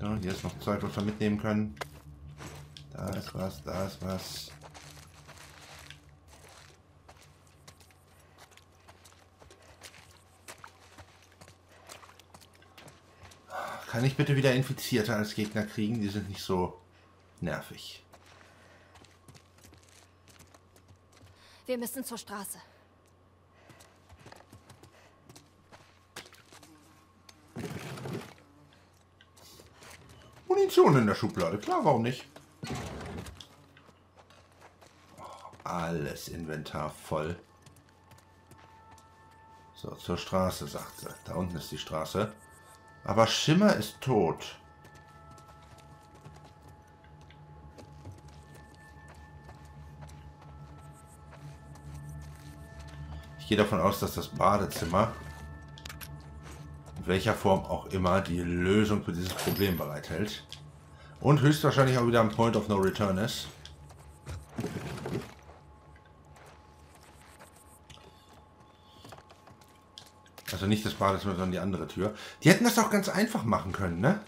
So, hier ist noch Zeug, was wir mitnehmen können. Da ist was, da ist was. Kann ich bitte wieder Infizierte als Gegner kriegen? Die sind nicht so nervig. Wir müssen zur Straße. Munition in der Schublade, klar, warum nicht? Alles Inventar voll. So, zur Straße, sagt sie. Da unten ist die Straße. Aber Schimmer ist tot. Ich gehe davon aus, dass das Badezimmer, in welcher Form auch immer, die Lösung für dieses Problem bereithält. Und höchstwahrscheinlich auch wieder am Point of No Return ist. Also nicht das Badezimmer, sondern die andere Tür. Die hätten das auch ganz einfach machen können, ne?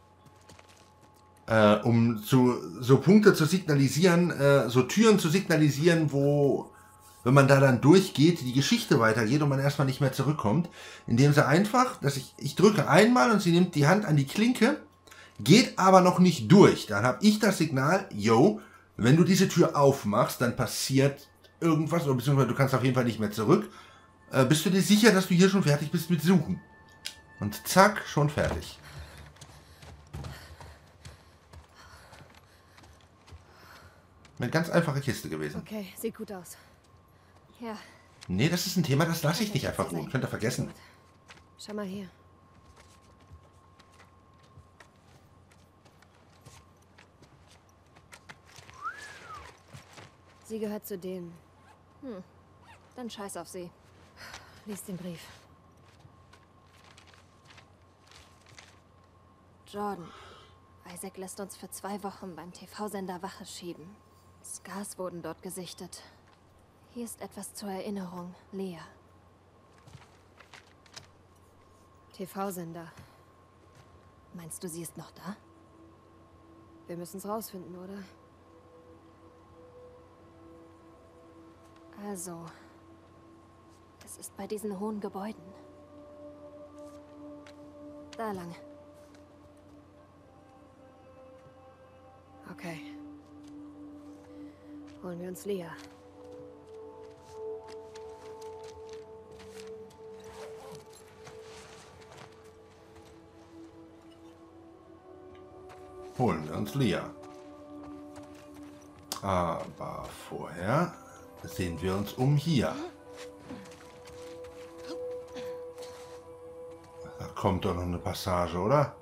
Um so Punkte zu signalisieren, so Türen zu signalisieren, wo, wenn man da dann durchgeht, die Geschichte weitergeht und man erstmal nicht mehr zurückkommt. Indem sie einfach, dass ich drücke einmal und sie nimmt die Hand an die Klinke, geht aber noch nicht durch. Dann habe ich das Signal, yo, wenn du diese Tür aufmachst, dann passiert irgendwas, oder beziehungsweise du kannst auf jeden Fall nicht mehr zurück. Bist du dir sicher, dass du hier schon fertig bist mit Suchen? Und zack, schon fertig. Eine ganz einfache Kiste gewesen. Okay, sieht gut aus. Ja. Nee, das ist ein Thema, das lasse ich nicht einfach ruhen. Könnt ihr vergessen. Gut. Schau mal hier. Sie gehört zu denen. Dann scheiß auf sie. Lies den Brief. Jordan. Isaac lässt uns für 2 Wochen beim TV-Sender Wache schieben. Scars wurden dort gesichtet. Hier ist etwas zur Erinnerung. Lea. TV-Sender. Meinst du, sie ist noch da? Wir müssen es rausfinden, oder? Also, es ist bei diesen hohen Gebäuden. Da lang. Okay. Holen wir uns Lea. Holen wir uns Lea. Aber vorher sehen wir uns um hier. Da kommt doch noch eine Passage, oder?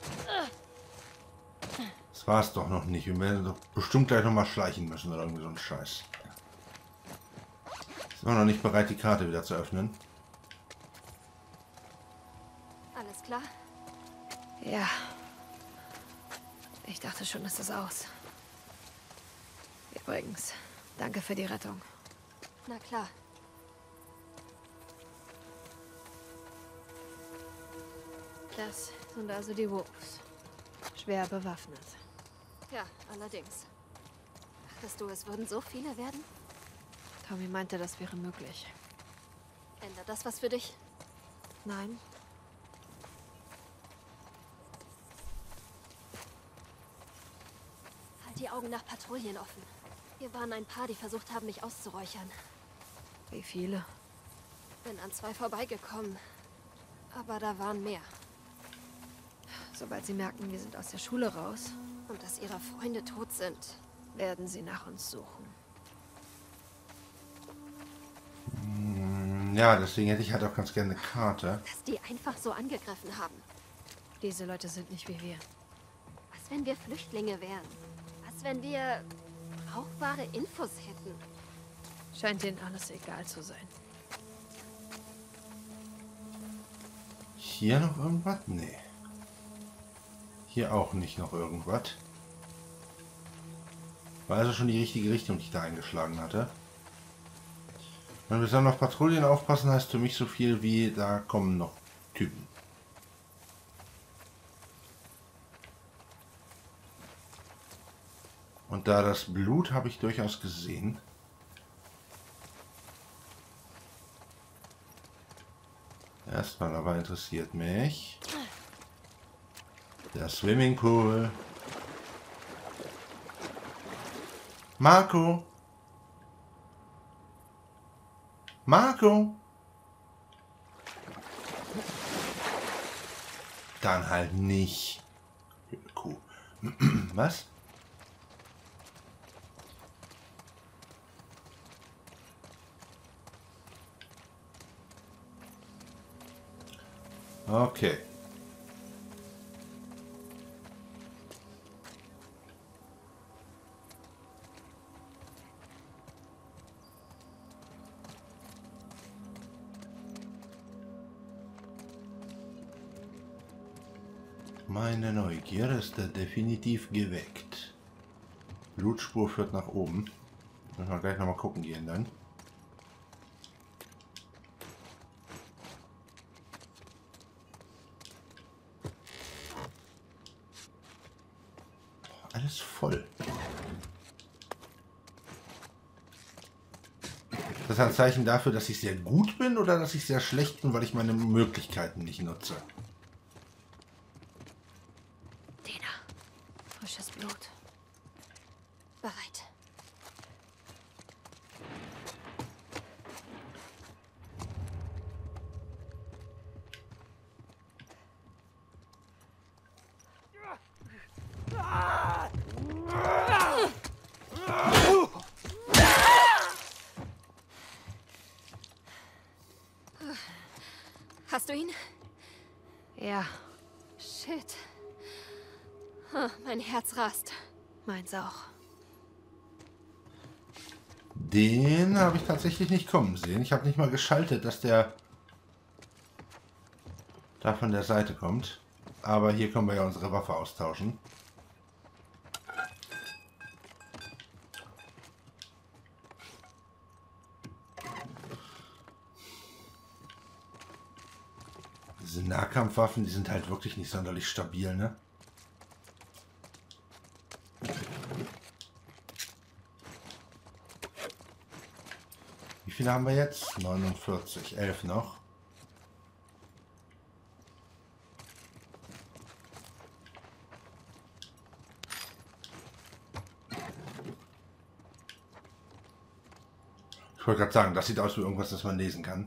Das war es doch noch nicht. Wir werden doch bestimmt gleich noch mal schleichen müssen oder irgendwie so ein Scheiß. Sind wir noch nicht bereit, die Karte wieder zu öffnen? Alles klar? Ja. Ich dachte schon, ist das aus. Übrigens, danke für die Rettung. Na klar. Das sind also die Wolves. Schwer bewaffnet. Ja, allerdings. Dachtest du, es würden so viele werden? Tommy meinte, das wäre möglich. Ändert das was für dich? Nein? Halt die Augen nach Patrouillen offen. Hier waren ein paar, die versucht haben, mich auszuräuchern. Wie viele? Bin an 2 vorbeigekommen. Aber da waren mehr. Sobald sie merken, wir sind aus der Schule raus, Und dass ihre Freunde tot sind. werden sie nach uns suchen. Ja, deswegen hätte ich halt auch ganz gerne eine Karte. Dass die einfach so angegriffen haben. Diese Leute sind nicht wie wir. Was, wenn wir Flüchtlinge wären? Was, wenn wir brauchbare Infos hätten? Scheint ihnen alles egal zu sein. Hier noch irgendwas? Nee. Hier auch nicht noch irgendwas. War also schon die richtige Richtung, die ich da eingeschlagen hatte. Wenn wir dann auf Patrouillen aufpassen, heißt für mich so viel wie, da kommen noch Typen. Und da das Blut habe ich durchaus gesehen. Erstmal aber interessiert mich der Swimmingpool. Marco! Marco! Dann halt nicht. Kuh. Was? Okay. Meine Neugier ist da definitiv geweckt. Blutspur führt nach oben. Müssen wir gleich nochmal gucken gehen dann. Alles voll. Das ist ein Zeichen dafür, dass ich sehr gut bin oder dass ich sehr schlecht bin, weil ich meine Möglichkeiten nicht nutze. Dina, frisches Blut. Bereit. Hast du ihn? Ja, Shit. Mein Herz rast. meins auch. Den habe ich tatsächlich nicht kommen sehen. Ich habe nicht mal geschaltet, dass der da von der Seite kommt. Aber hier können wir ja unsere Waffe austauschen. Diese Nahkampfwaffen, die sind halt wirklich nicht sonderlich stabil, ne? Wie viele haben wir jetzt? 49, 11 noch. Ich wollte gerade sagen, das sieht aus wie irgendwas, das man lesen kann.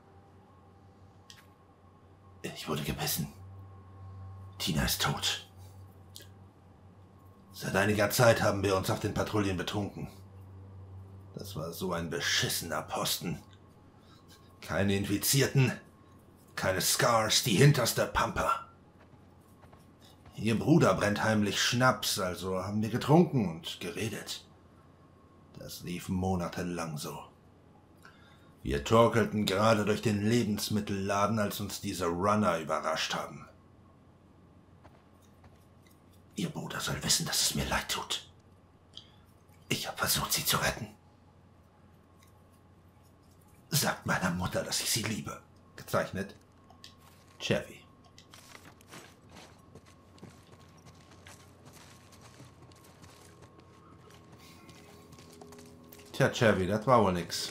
Ich wurde gebissen. Tina ist tot. Seit einiger Zeit haben wir uns auf den Patrouillen betrunken. Das war so ein beschissener Posten. Keine Infizierten, keine Scars, die hinterste Pampa. Ihr Bruder brennt heimlich Schnaps, also haben wir getrunken und geredet. Das lief monatelang so. Wir torkelten gerade durch den Lebensmittelladen, als uns diese Runner überrascht haben. Ihr Bruder soll wissen, dass es mir leid tut. Ich habe versucht, sie zu retten. Sagt meiner Mutter, dass ich sie liebe. Gezeichnet, Chevy. Tja, Chevy, das war wohl nix.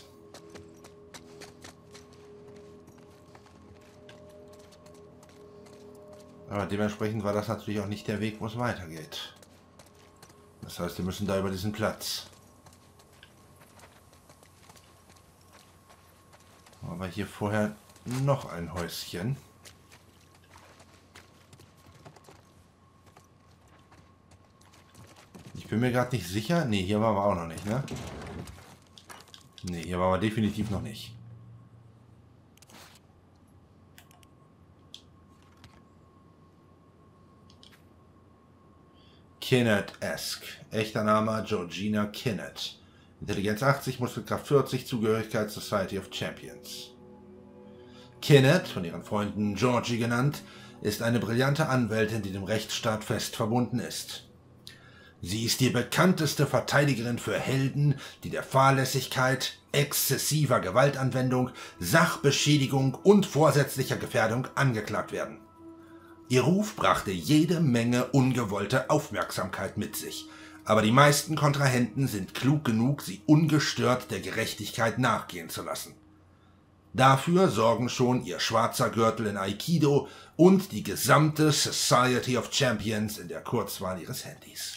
Aber dementsprechend war das natürlich auch nicht der Weg, wo es weitergeht. Das heißt, wir müssen da über diesen Platz. Aber hier vorher noch ein Häuschen. Ich bin mir gerade nicht sicher. Ne, hier waren wir auch noch nicht, ne? Ne, hier waren wir definitiv noch nicht. Kinnett-esque. Echter Name Georgina Kinnett. Intelligenz 80, Muskelkraft 40, Zugehörigkeit Society of Champions. Kinnett, von ihren Freunden Georgie genannt, ist eine brillante Anwältin, die dem Rechtsstaat fest verbunden ist. Sie ist die bekannteste Verteidigerin für Helden, die der Fahrlässigkeit, exzessiver Gewaltanwendung, Sachbeschädigung und vorsätzlicher Gefährdung angeklagt werden. Ihr Ruf brachte jede Menge ungewollte Aufmerksamkeit mit sich. Aber die meisten Kontrahenten sind klug genug, sie ungestört der Gerechtigkeit nachgehen zu lassen. Dafür sorgen schon ihr schwarzer Gürtel in Aikido und die gesamte Society of Champions in der Kurzwahl ihres Handys.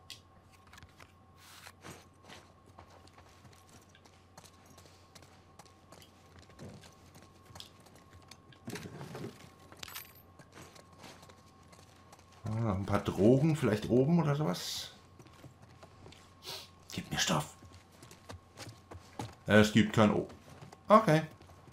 Ein paar Drogen, vielleicht oben oder sowas. Gib mir Stoff. Es gibt kein O. Okay.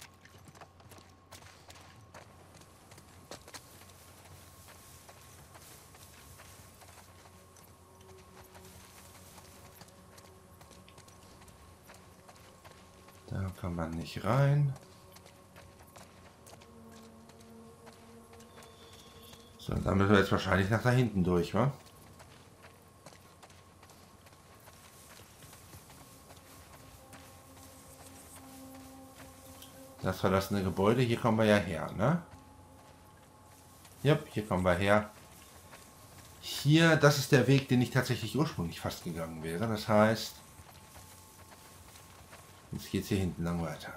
Da kann man nicht rein. So, dann müssen wir jetzt wahrscheinlich nach da hinten durch, wa? Das verlassene Gebäude, hier kommen wir ja her, ne? Ja, hier kommen wir her. Hier, das ist der Weg, den ich tatsächlich ursprünglich fast gegangen wäre. Das heißt, jetzt geht es hier hinten lang weiter.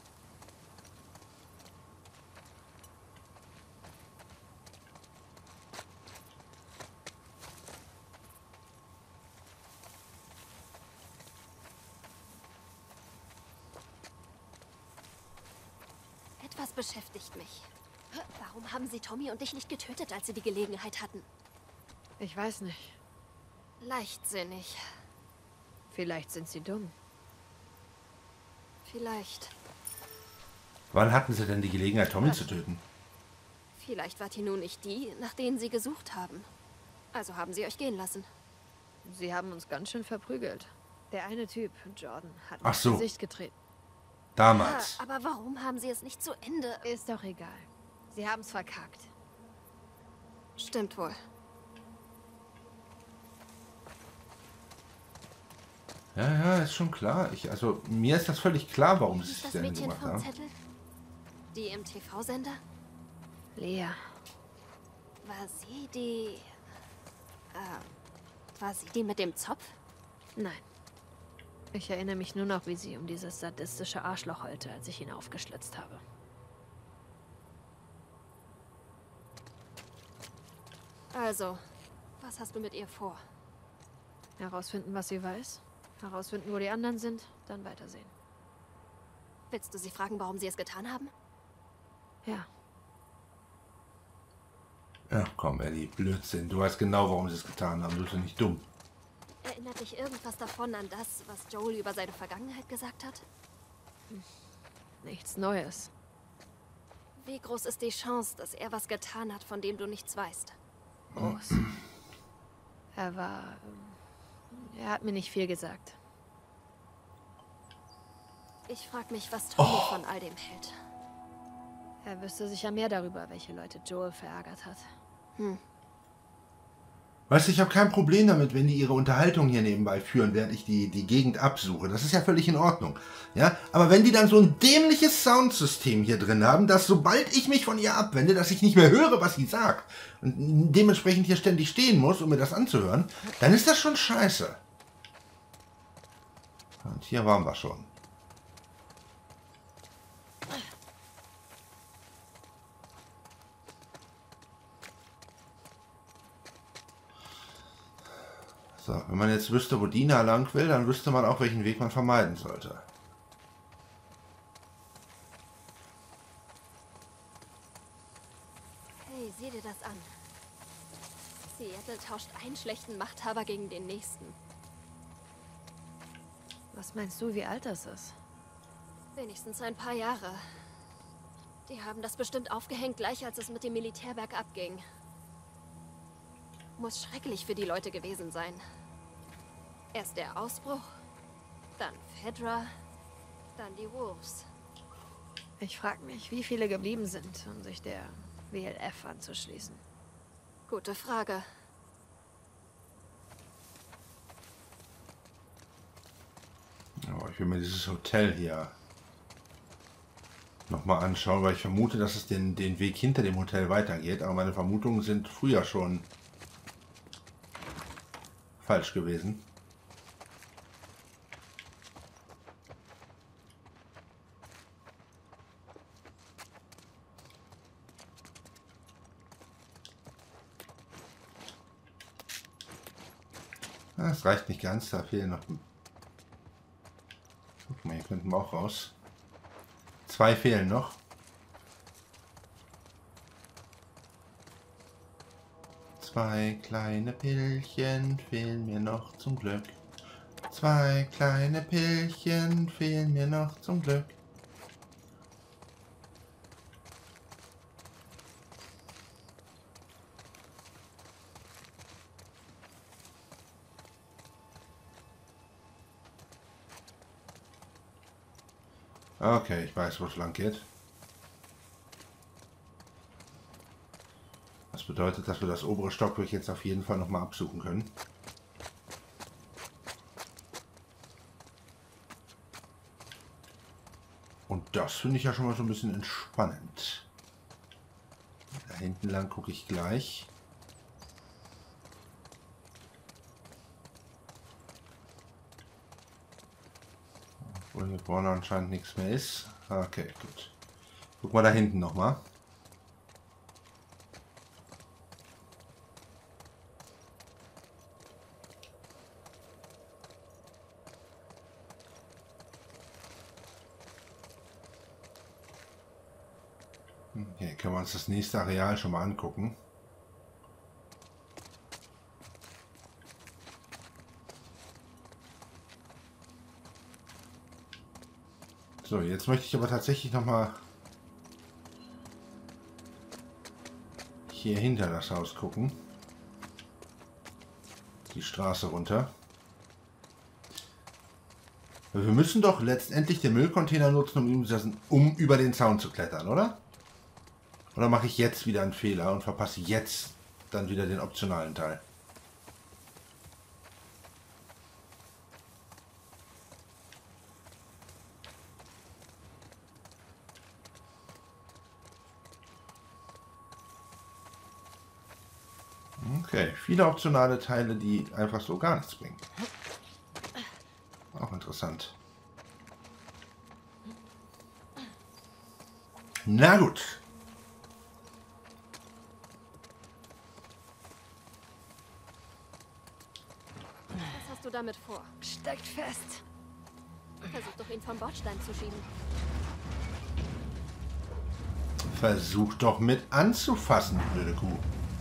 Etwas beschäftigt mich. Warum haben sie Tommy und dich nicht getötet, als sie die Gelegenheit hatten? Ich weiß nicht. Leichtsinnig. Vielleicht sind sie dumm. Vielleicht. Wann hatten sie denn die Gelegenheit, Tommy zu töten? Vielleicht war Tinu nicht die, nach denen sie gesucht haben. Also haben sie euch gehen lassen. Sie haben uns ganz schön verprügelt. Der eine Typ, Jordan, hat Ach mir so. ins Gesicht getreten. Damals. Ja, aber warum haben sie es nicht zu Ende? Ist doch egal. Sie haben es verkackt. Stimmt wohl. Ja, ja, ist schon klar. Also mir ist das völlig klar, warum Wie sie ist es das denn Mädchen gemacht vom haben. Zettel? Die im TV-Sender? Lea. War sie die... war sie die mit dem Zopf? Nein. Ich erinnere mich nur noch, wie sie um dieses sadistische Arschloch heulte, als ich ihn aufgeschlitzt habe. Also, was hast du mit ihr vor? Herausfinden, was sie weiß. Herausfinden, wo die anderen sind. Dann weitersehen. Willst du sie fragen, warum sie es getan haben? Ja. Ach komm, Ellie, Blödsinn. Du weißt genau, warum sie es getan haben. Du bist ja nicht dumm. Erinnert dich irgendwas davon an das, was Joel über seine Vergangenheit gesagt hat? Nichts Neues. Wie groß ist die Chance, dass er was getan hat, von dem du nichts weißt? Groß. Er hat mir nicht viel gesagt. Ich frage mich, was Tommy von all dem hält. Er wüsste sicher mehr darüber, welche Leute Joel verärgert hat. Weißt du, ich habe kein Problem damit, wenn die ihre Unterhaltung hier nebenbei führen, während ich die Gegend absuche. Das ist ja völlig in Ordnung. Ja, aber wenn die dann so ein dämliches Soundsystem hier drin haben, dass sobald ich mich von ihr abwende, dass ich nicht mehr höre, was sie sagt und dementsprechend hier ständig stehen muss, um mir das anzuhören, dann ist das schon scheiße. Und hier waren wir schon. So, wenn man jetzt wüsste, wo Dina lang will, dann wüsste man auch, welchen Weg man vermeiden sollte. Hey, sieh dir das an. Seattle tauscht einen schlechten Machthaber gegen den nächsten. Was meinst du, wie alt das ist? Wenigstens ein paar Jahre. Die haben das bestimmt aufgehängt, gleich als es mit dem Militär bergab ging. Muss schrecklich für die Leute gewesen sein. Erst der Ausbruch, dann Fedra, dann die Wolves. Ich frage mich, wie viele geblieben sind, um sich der WLF anzuschließen. Gute Frage. Aber ich will mir dieses Hotel hier nochmal anschauen, weil ich vermute, dass es den Weg hinter dem Hotel weitergeht. Aber meine Vermutungen sind früher schon falsch gewesen. Das reicht nicht ganz, da fehlen noch... Guck mal, hier könnten wir auch raus. 2 fehlen noch. Zwei kleine Pillchen fehlen mir noch zum Glück. 2 kleine Pillchen fehlen mir noch zum Glück. Okay, ich weiß, wo es lang geht. Das bedeutet, dass wir das obere Stockwerk jetzt auf jeden Fall nochmal absuchen können. Und das finde ich ja schon mal so ein bisschen entspannend. Da hinten lang gucke ich gleich. Obwohl hier vorne anscheinend nichts mehr ist. Okay, gut. Guck mal da hinten nochmal. Okay, können wir uns das nächste Areal schon mal angucken. So, jetzt möchte ich aber tatsächlich noch mal hier hinter das Haus gucken. Die Straße runter. Wir müssen doch letztendlich den Müllcontainer nutzen, um über den Zaun zu klettern, oder? Oder mache ich jetzt wieder einen Fehler und verpasse jetzt dann wieder den optionalen Teil? Okay, viele optionale Teile, die einfach so gar nichts bringen. Auch interessant. Na gut. Was hast du damit vor? Steckt fest. Versuch doch, ihn vom Bordstein zu schieben. Versuch doch mit anzufassen, blöde Kuh.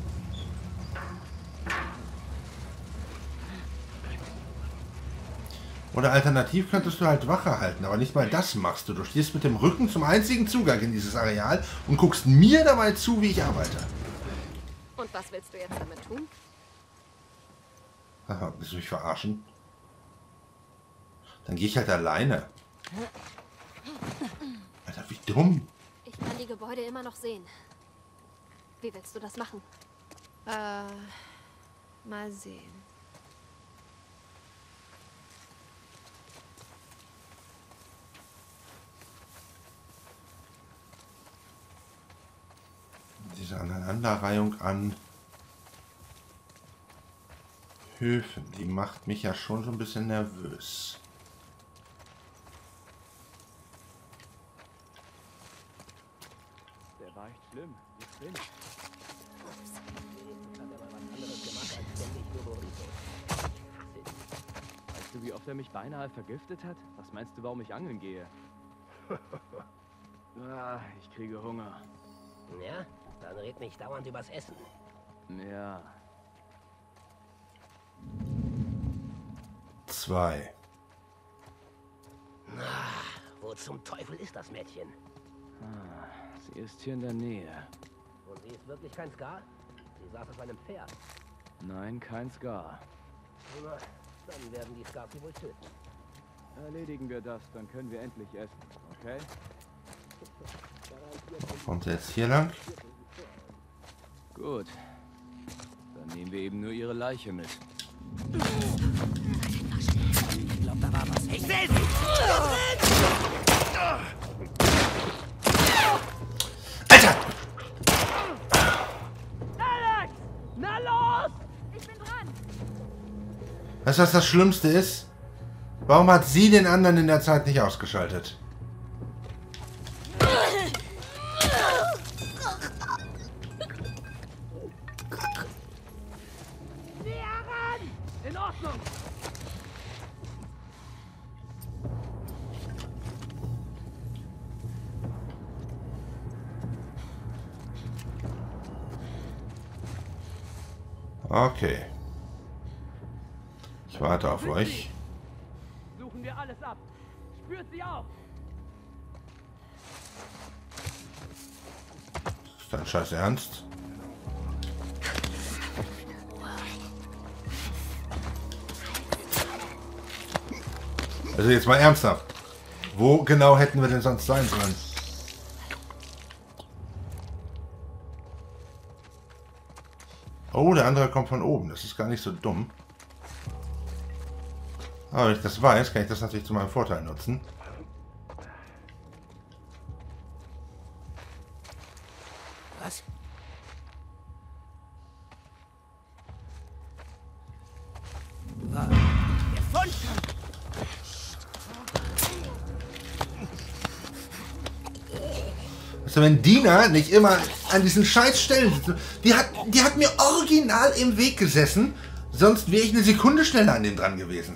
Oder alternativ könntest du halt Wache halten, aber nicht mal das machst du. Du stehst mit dem Rücken zum einzigen Zugang in dieses Areal und guckst mir dabei zu, wie ich arbeite. Und was willst du jetzt damit tun? Aha, willst du mich verarschen? Dann gehe ich halt alleine. Alter, wie dumm. Ich kann die Gebäude immer noch sehen. Wie willst du das machen? Mal sehen. Diese Aneinanderreihung an Höfen, die macht mich ja schon so ein bisschen nervös. Der war echt schlimm. Ich bin. Weißt du, wie oft er mich beinahe vergiftet hat? Was meinst du, warum ich angeln gehe? Ich kriege Hunger. Ja? Dann red nicht dauernd übers Essen. Ja. 2. Wo zum Teufel ist das Mädchen? Sie ist hier in der Nähe. Und sie ist wirklich kein Scar? Sie saß auf einem Pferd. Nein, kein Scar. Na, dann werden die Scars sie wohl töten. Erledigen wir das, dann können wir endlich essen, okay? Kommt er jetzt hier lang? Gut. Dann nehmen wir eben nur ihre Leiche mit. Ich glaube, da war was. Ich sehe sie! Alter! Alex! Na los! Ich bin dran! Weißt du, was das Schlimmste ist? Warum hat sie den anderen in der Zeit nicht ausgeschaltet? In Ordnung! Okay. Ich warte auf euch. Suchen wir alles ab. Spürt sie auf! Ist dein Scheiß Ernst? Also jetzt mal ernsthaft. Wo genau hätten wir denn sonst sein sollen? Oh, der andere kommt von oben. Das ist gar nicht so dumm. Aber wenn ich das weiß, kann ich das natürlich zu meinem Vorteil nutzen. Was? Also wenn Dina nicht immer an diesen scheiß Stellen sitzt, die hat mir original im Weg gesessen, sonst wäre ich eine Sekunde schneller an dem dran gewesen.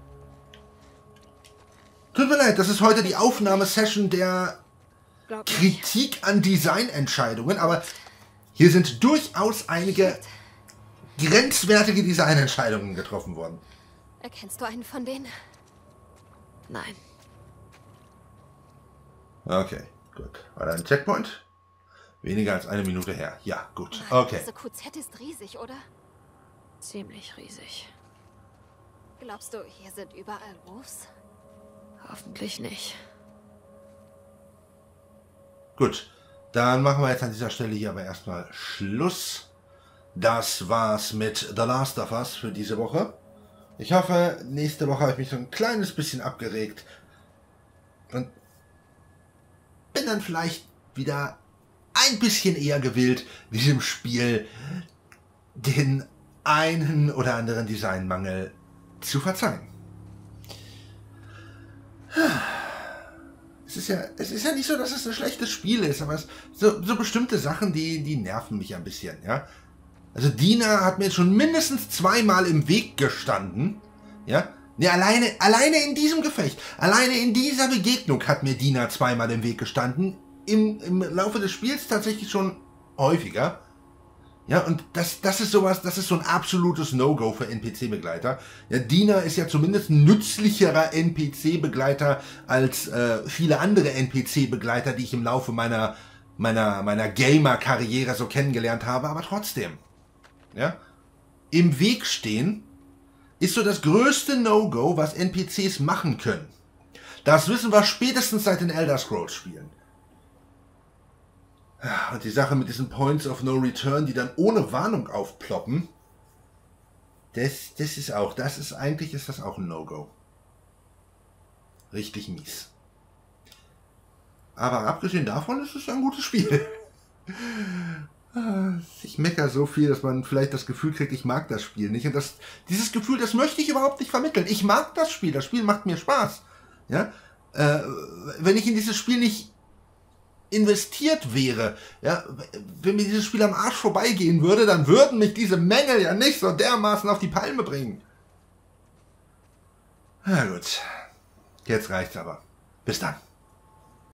Tut mir leid, das ist heute die Aufnahmesession der Glaub nicht. Kritik an Designentscheidungen, aber hier sind durchaus einige grenzwertige Designentscheidungen getroffen worden. Erkennst du einen von denen? Nein. Okay, gut. War da ein Checkpoint? Weniger als eine Minute her. Ja, gut. Okay. Diese QZ ist riesig, oder? Ziemlich riesig. Glaubst du, hier sind überall Wolves? Hoffentlich nicht. Gut, dann machen wir jetzt an dieser Stelle hier aber erstmal Schluss. Das war's mit The Last of Us für diese Woche. Ich hoffe, nächste Woche habe ich mich so ein kleines bisschen abgeregt und bin dann vielleicht wieder ein bisschen eher gewillt, diesem Spiel den einen oder anderen Designmangel zu verzeihen. Es ist ja nicht so, dass es ein schlechtes Spiel ist, aber so bestimmte Sachen, die nerven mich ein bisschen, ja. Also Dina hat mir schon mindestens zweimal im Weg gestanden, ja. Ne, alleine in diesem Gefecht, alleine in dieser Begegnung hat mir Dina zweimal im Weg gestanden. Im Laufe des Spiels tatsächlich schon häufiger. Ja, und das ist sowas, das ist so ein absolutes No-Go für NPC-Begleiter. Ja, Dina ist ja zumindest ein nützlicherer NPC-Begleiter als viele andere NPC-Begleiter, die ich im Laufe meiner Gamer-Karriere so kennengelernt habe, aber trotzdem. Ja, im Weg stehen ist so das größte No-Go, was NPCs machen können. Das wissen wir spätestens seit den Elder Scrolls Spielen. Und die Sache mit diesen Points of No Return, die dann ohne Warnung aufploppen, das ist das auch ein No-Go. Richtig mies. Aber abgesehen davon ist es ein gutes Spiel. Ich meckere so viel, dass man vielleicht das Gefühl kriegt, ich mag das Spiel nicht. Und dieses Gefühl, das möchte ich überhaupt nicht vermitteln. Ich mag das Spiel macht mir Spaß. Ja? Wenn ich in dieses Spiel nicht investiert wäre, ja, wenn mir dieses Spiel am Arsch vorbeigehen würde, dann würden mich diese Mängel ja nicht so dermaßen auf die Palme bringen. Na gut, jetzt reicht's aber. Bis dann.